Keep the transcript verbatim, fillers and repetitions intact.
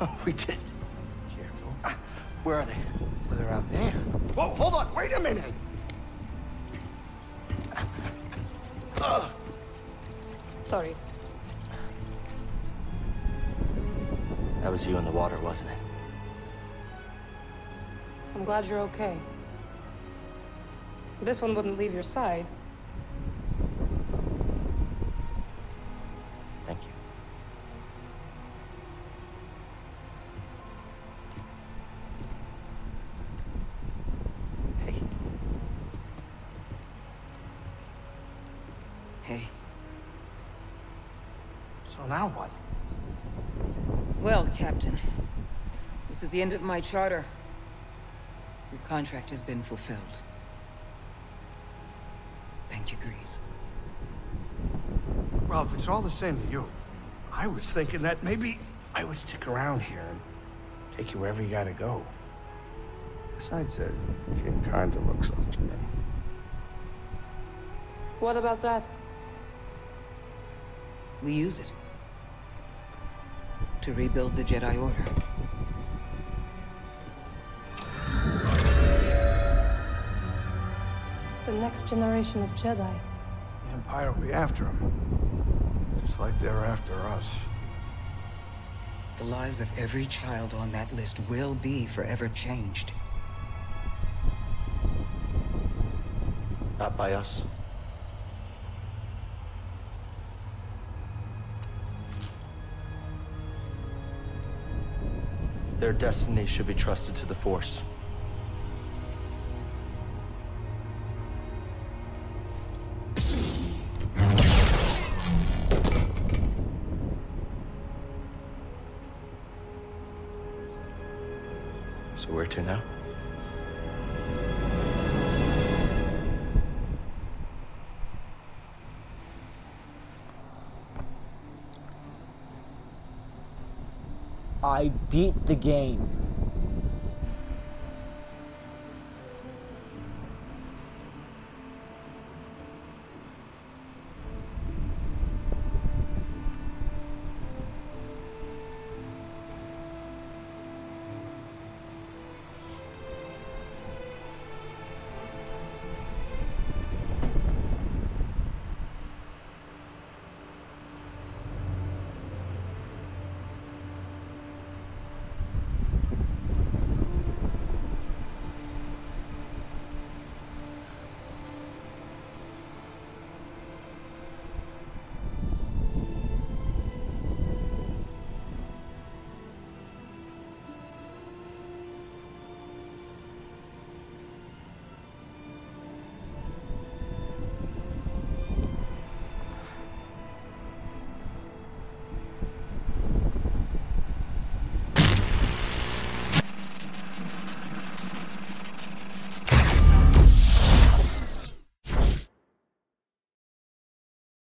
We did. Careful. Where are they? Well, they're out there. Whoa, hold on, wait a minute! Sorry. That was you in the water, wasn't it? I'm glad you're okay. This one wouldn't leave your side. Thank you. Hey. Hey. So now what? Well, Captain, this is the end of my charter. Your contract has been fulfilled. Thank you, Grease. Well, if it's all the same to you, I was thinking that maybe I would stick around here and take you wherever you gotta go. Besides, the kid kinda looks up to me. What about that? We use it to rebuild the Jedi Order. The next generation of Jedi. The Empire will be after him. Just like they're after us. The lives of every child on that list will be forever changed. Not by us. Their destiny should be trusted to the Force. So where to now? I beat the game.